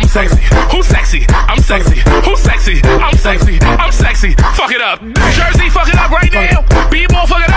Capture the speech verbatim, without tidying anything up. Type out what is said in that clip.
I'm sexy. Who's sexy? I'm sexy. Who's sexy? I'm sexy. I'm sexy. Fuck it up. Jersey, fuck it up right now. B-ball, fuck it up.